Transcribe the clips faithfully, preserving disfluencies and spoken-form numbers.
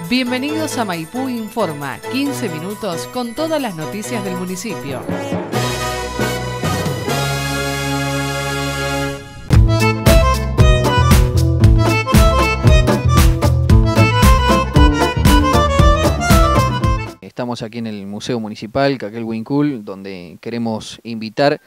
Bienvenidos a Maipú Informa, quince minutos con todas las noticias del municipio. Estamos aquí en el Museo Municipal Caquel Huincul, donde queremos invitar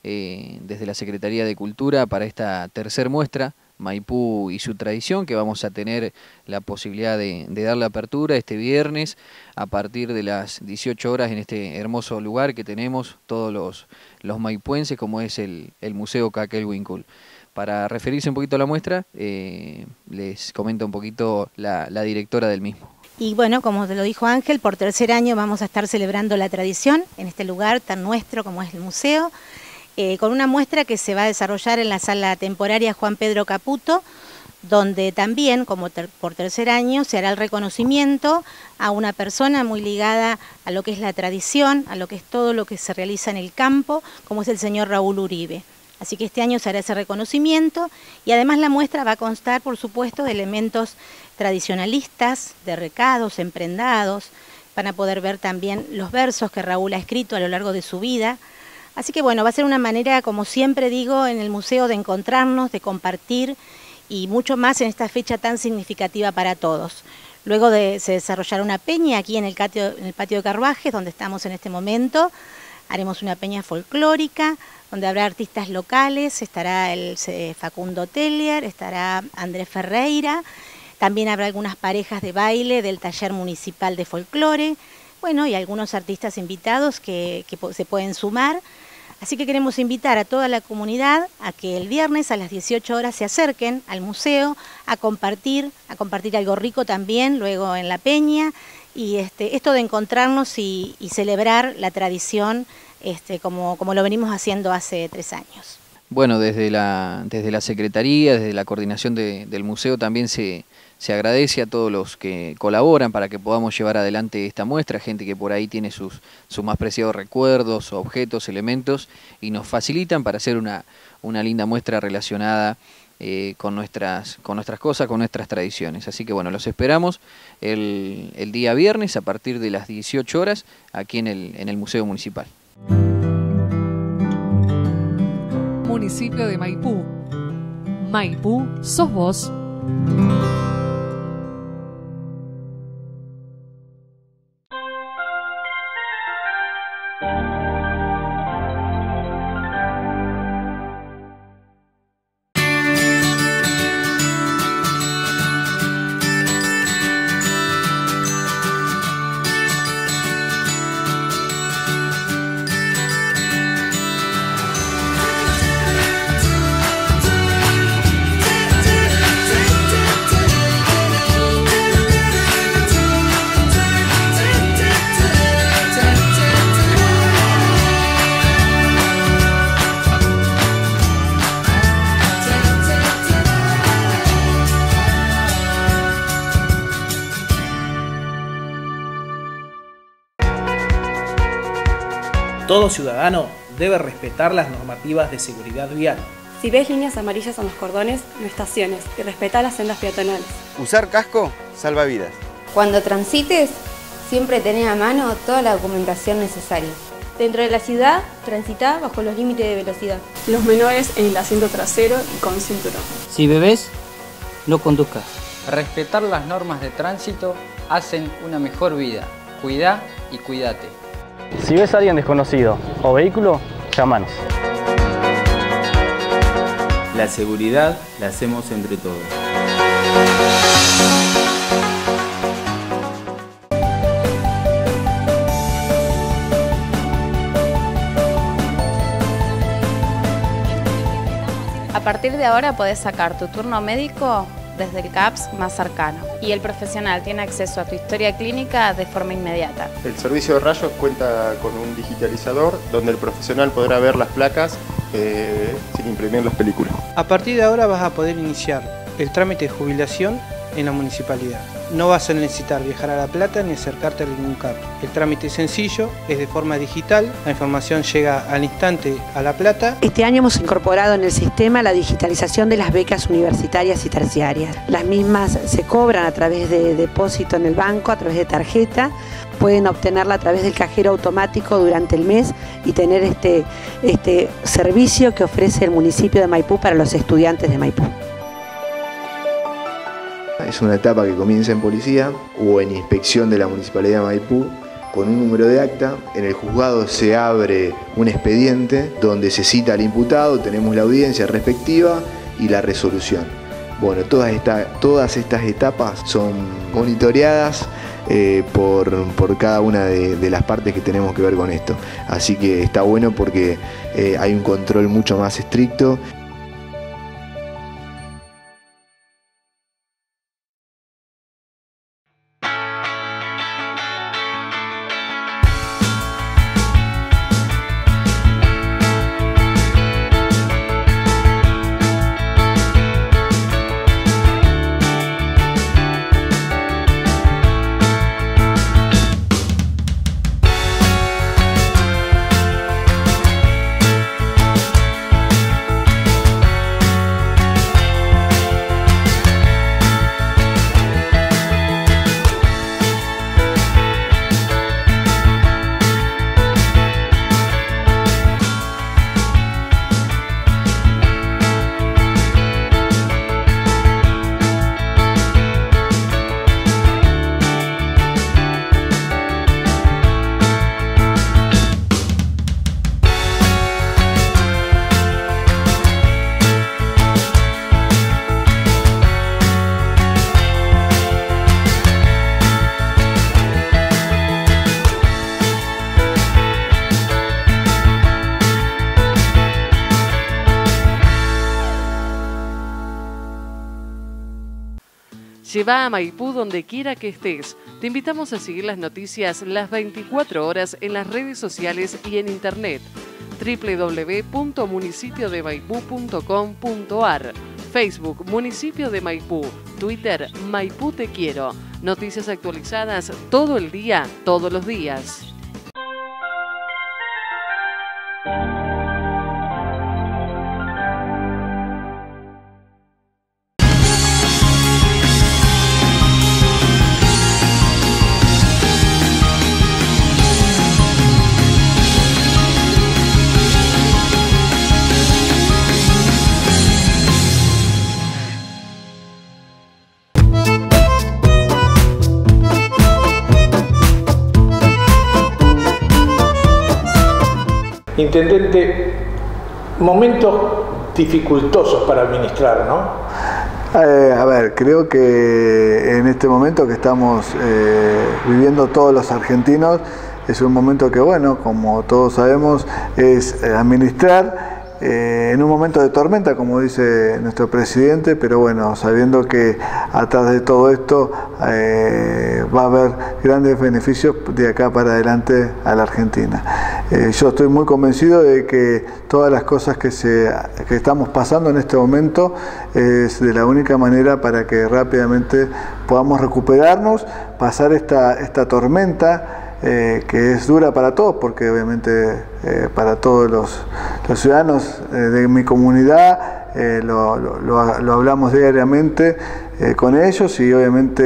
eh, desde la Secretaría de Cultura para esta tercer muestra, Maipú y su tradición, que vamos a tener la posibilidad de, de dar la apertura este viernes a partir de las dieciocho horas en este hermoso lugar que tenemos todos los, los maipuenses, como es el, el Museo Caquel Huincul. Para referirse un poquito a la muestra, eh, les comento un poquito la, la directora del mismo. Y bueno, como te lo dijo Ángel, por tercer año vamos a estar celebrando la tradición en este lugar tan nuestro como es el museo, eh, con una muestra que se va a desarrollar en la sala temporaria Juan Pedro Caputo, donde también, como ter por tercer año, se hará el reconocimiento a una persona muy ligada a lo que es la tradición, a lo que es todo lo que se realiza en el campo, como es el señor Raúl Uribe. Así que este año se hará ese reconocimiento y además la muestra va a constar, por supuesto, de elementos tradicionalistas, de recados, emprendados. Van a poder ver también los versos que Raúl ha escrito a lo largo de su vida. Así que bueno, va a ser una manera, como siempre digo, en el museo de encontrarnos, de compartir y mucho más en esta fecha tan significativa para todos. Luego de, se desarrollará una peña aquí en el, catio, en el patio de Carruajes, donde estamos en este momento. Haremos una peña folclórica, donde habrá artistas locales, estará el Facundo Teller, estará Andrés Ferreira, también habrá algunas parejas de baile del taller municipal de folclore, bueno, y algunos artistas invitados que, que se pueden sumar. Así que queremos invitar a toda la comunidad a que el viernes a las dieciocho horas se acerquen al museo a compartir, a compartir algo rico también, luego en la peña, y este, esto de encontrarnos y, y celebrar la tradición este, como, como lo venimos haciendo hace tres años. Bueno, desde la, desde la Secretaría, desde la coordinación de, del museo también se, se agradece a todos los que colaboran para que podamos llevar adelante esta muestra, gente que por ahí tiene sus, sus más preciados recuerdos, objetos, elementos y nos facilitan para hacer una, una linda muestra relacionada eh, con, nuestras, con nuestras cosas, con nuestras tradiciones. Así que bueno, los esperamos el, el día viernes a partir de las dieciocho horas aquí en el, en el Museo Municipal. Municipio de Maipú. Maipú, sos vos. Todo ciudadano debe respetar las normativas de seguridad vial. Si ves líneas amarillas en los cordones, no estaciones y respeta las sendas peatonales. Usar casco salva vidas. Cuando transites, siempre tenés a mano toda la documentación necesaria. Dentro de la ciudad, transita bajo los límites de velocidad. Los menores en el asiento trasero y con cinturón. Si bebés, no conduzcas. Respetar las normas de tránsito hacen una mejor vida. Cuidá y cuídate. Si ves a alguien desconocido o vehículo, llámanos. La seguridad la hacemos entre todos. A partir de ahora podés sacar tu turno médico desde el C A P S más cercano y el profesional tiene acceso a tu historia clínica de forma inmediata. El servicio de rayos cuenta con un digitalizador donde el profesional podrá ver las placas eh, sin imprimir las películas. A partir de ahora vas a poder iniciar el trámite de jubilación en la municipalidad. No vas a necesitar viajar a La Plata ni acercarte a ningún C A P. El trámite es sencillo, es de forma digital, la información llega al instante a La Plata. Este año hemos incorporado en el sistema la digitalización de las becas universitarias y terciarias. Las mismas se cobran a través de depósito en el banco, a través de tarjeta. Pueden obtenerla a través del cajero automático durante el mes y tener este, este servicio que ofrece el municipio de Maipú para los estudiantes de Maipú. Es una etapa que comienza en policía o en inspección de la Municipalidad de Maipú con un número de acta. En el juzgado se abre un expediente donde se cita al imputado, tenemos la audiencia respectiva y la resolución. Bueno, todas, esta, todas estas etapas son monitoreadas eh, por, por cada una de, de las partes que tenemos que ver con esto. Así que está bueno porque eh, hay un control mucho más estricto. Lleva a Maipú donde quiera que estés. Te invitamos a seguir las noticias las veinticuatro horas en las redes sociales y en internet. doble u doble u doble u punto municipio de maipú punto com punto ar, Facebook Municipio de Maipú, Twitter Maipú Te Quiero. Noticias actualizadas todo el día, todos los días. Intendente, momentos dificultosos para administrar, ¿no? Eh, a ver, creo que en este momento que estamos eh, viviendo todos los argentinos, es un momento que, bueno, como todos sabemos, es eh, administrar eh, en un momento de tormenta, como dice nuestro presidente, pero bueno, sabiendo que atrás de todo esto eh, va a haber grandes beneficios de acá para adelante a la Argentina. Eh, yo estoy muy convencido de que todas las cosas que, se, que estamos pasando en este momento es de la única manera para que rápidamente podamos recuperarnos, pasar esta, esta tormenta eh, que es dura para todos, porque obviamente eh, para todos los, los ciudadanos eh, de mi comunidad eh, lo, lo, lo, lo hablamos diariamente eh, con ellos y obviamente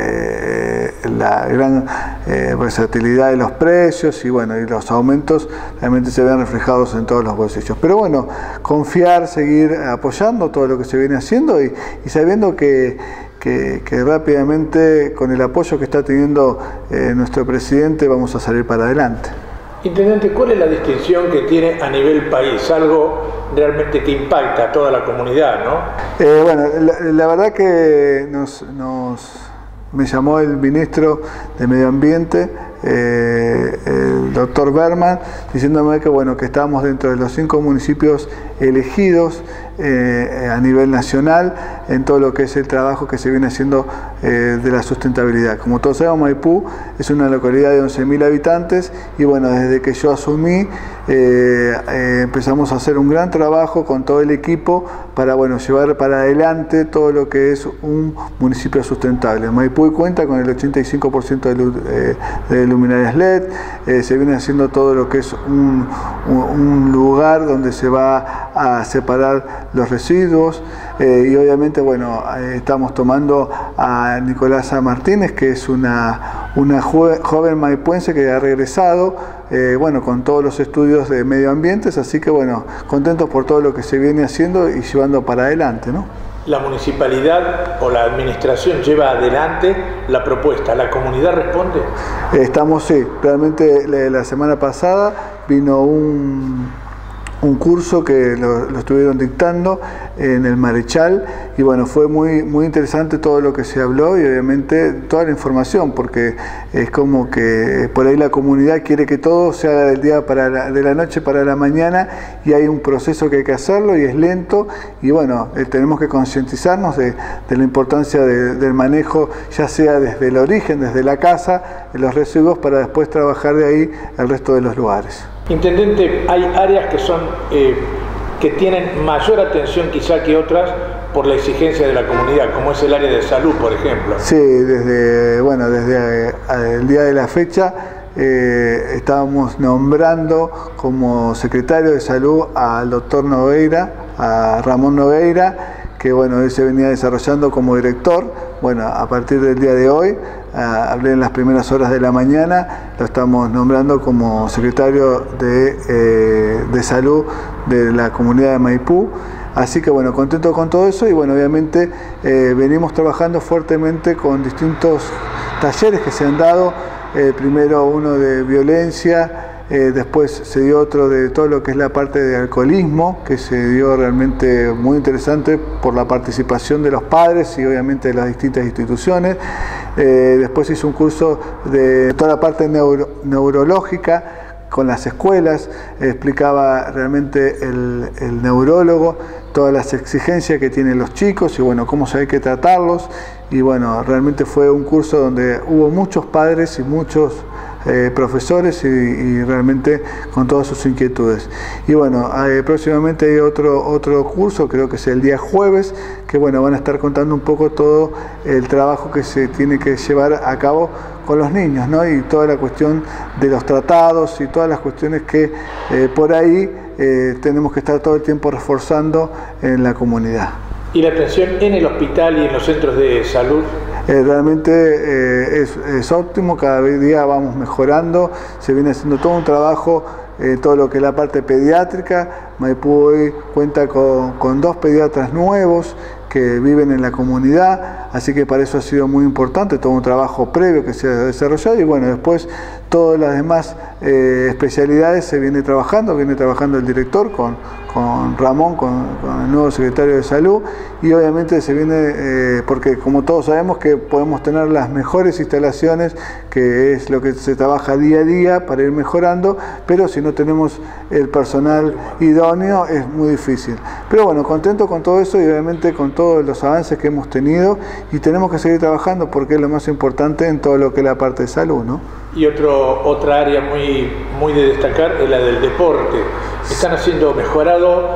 eh, la gran eh, versatilidad de los precios y bueno, y los aumentos realmente se ven reflejados en todos los bolsillos. Pero bueno, confiar, seguir apoyando todo lo que se viene haciendo y, y sabiendo que, que, que rápidamente con el apoyo que está teniendo eh, nuestro presidente vamos a salir para adelante. Intendente, ¿cuál es la distinción que tiene a nivel país? Algo realmente que impacta a toda la comunidad, ¿no? Eh, bueno, la, la verdad que nos, nos, me llamó el ministro de Medio Ambiente, eh, el doctor Berman, diciéndome que, bueno, que estábamos dentro de los cinco municipios elegidos eh, a nivel nacional en todo lo que es el trabajo que se viene haciendo eh, de la sustentabilidad. Como todos sabemos, Maipú es una localidad de once mil habitantes y bueno, desde que yo asumí eh, eh, empezamos a hacer un gran trabajo con todo el equipo para bueno, llevar para adelante todo lo que es un municipio sustentable. Maipú cuenta con el ochenta y cinco por ciento de, luz, eh, de luminarias L E D, eh, se viene haciendo todo lo que es un, un, un lugar donde se va a separar los residuos eh, y obviamente bueno, eh, estamos tomando a Nicolasa Martínez, que es una, una joven maipuense que ha regresado eh, bueno, con todos los estudios de medio ambiente, así que bueno, contentos por todo lo que se viene haciendo y llevando para adelante, ¿no? La municipalidad o la administración lleva adelante la propuesta, ¿la comunidad responde? Estamos, sí, realmente la semana pasada vino un, un curso que lo, lo estuvieron dictando en el Marechal y bueno, fue muy, muy interesante todo lo que se habló y obviamente toda la información, porque es como que por ahí la comunidad quiere que todo se haga del día para la, de la noche para la mañana y hay un proceso que hay que hacerlo y es lento y bueno, eh, tenemos que concientizarnos de, de la importancia de, del manejo, ya sea desde el origen, desde la casa, de los residuos, para después trabajar de ahí el resto de los lugares. Intendente, hay áreas que son eh, que tienen mayor atención quizá que otras por la exigencia de la comunidad, como es el área de salud, por ejemplo. Sí, desde, bueno, desde eh, el día de la fecha eh, estábamos nombrando como secretario de salud al doctor Nogueira, a Ramón Nogueira, que bueno, él se venía desarrollando como director. Bueno, a partir del día de hoy, uh, hablé en las primeras horas de la mañana, lo estamos nombrando como secretario de, eh, de salud de la comunidad de Maipú. Así que bueno, contento con todo eso y bueno, obviamente eh, venimos trabajando fuertemente con distintos talleres que se han dado, eh, primero uno de violencia, Eh, después se dio otro de todo lo que es la parte de alcoholismo, que se dio realmente muy interesante por la participación de los padres y obviamente de las distintas instituciones. Eh, después hizo un curso de toda la parte neuro, neurológica con las escuelas, eh, explicaba realmente el, el neurólogo todas las exigencias que tienen los chicos y bueno, cómo se hay que tratarlos. Y bueno, realmente fue un curso donde hubo muchos padres y muchos Eh, profesores y, y realmente con todas sus inquietudes. Y bueno, eh, próximamente hay otro, otro curso, creo que es el día jueves, que bueno, van a estar contando un poco todo el trabajo que se tiene que llevar a cabo con los niños, ¿no? Y toda la cuestión de los tratados y todas las cuestiones que eh, por ahí eh, tenemos que estar todo el tiempo reforzando en la comunidad. ¿Y la atención en el hospital y en los centros de salud? Eh, realmente eh, es, es óptimo, cada día vamos mejorando, se viene haciendo todo un trabajo, eh, todo lo que es la parte pediátrica. Maipú hoy cuenta con, con dos pediatras nuevos que viven en la comunidad, así que para eso ha sido muy importante, todo un trabajo previo que se ha desarrollado y bueno, después todas las demás eh, especialidades se viene trabajando, viene trabajando el director con, con Ramón, con, con el nuevo secretario de salud y obviamente se viene, eh, porque como todos sabemos que podemos tener las mejores instalaciones, que es lo que se trabaja día a día para ir mejorando, pero si no tenemos el personal idóneo es muy difícil. Pero bueno, contento con todo eso y obviamente con todos los avances que hemos tenido y tenemos que seguir trabajando porque es lo más importante en todo lo que es la parte de salud, ¿no? Y otro, otra área muy, muy de destacar es la del deporte. Están haciendo mejorado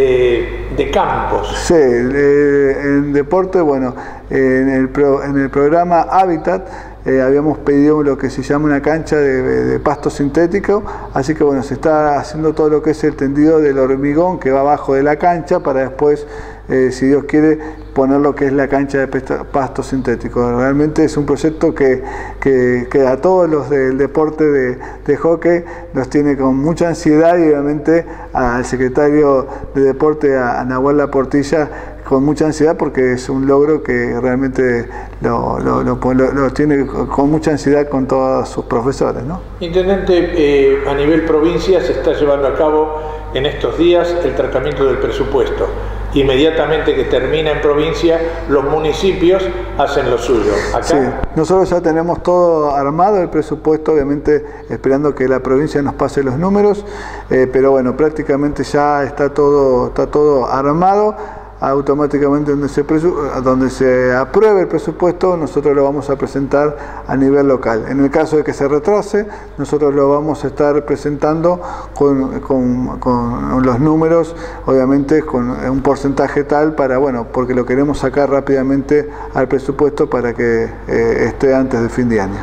de, de campos. Sí, eh, en deporte, bueno, en el, pro, en el programa Hábitat eh, habíamos pedido lo que se llama una cancha de, de pasto sintético, así que bueno, se está haciendo todo lo que es el tendido del hormigón que va abajo de la cancha para después, eh, si Dios quiere, poner lo que es la cancha de pasto sintético. Realmente es un proyecto que, que, que a todos los del deporte de, de hockey nos tiene con mucha ansiedad y obviamente al secretario de deporte, a, a Nahuel Laportilla, con mucha ansiedad porque es un logro que realmente lo, lo, lo, lo, lo tiene con mucha ansiedad con todos sus profesores, ¿no? Intendente, eh, a nivel provincia se está llevando a cabo en estos días el tratamiento del presupuesto. inmediatamente que termina en provincia, los municipios hacen lo suyo. Acá, sí, nosotros ya tenemos todo armado, el presupuesto, obviamente esperando que la provincia nos pase los números, eh, pero bueno, prácticamente ya está todo, está todo armado. Automáticamente donde se, donde se apruebe el presupuesto, nosotros lo vamos a presentar a nivel local. En el caso de que se retrase, nosotros lo vamos a estar presentando con, con, con los números, obviamente con un porcentaje tal para, bueno, porque lo queremos sacar rápidamente al presupuesto para que eh, esté antes del fin de año.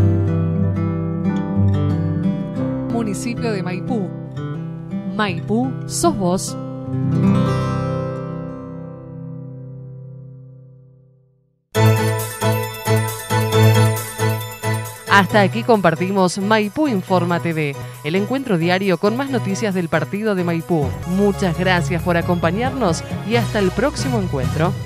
Municipio de Maipú. Maipú, sos vos. Hasta aquí compartimos Maipú Informa T V, el encuentro diario con más noticias del partido de Maipú. Muchas gracias por acompañarnos y hasta el próximo encuentro.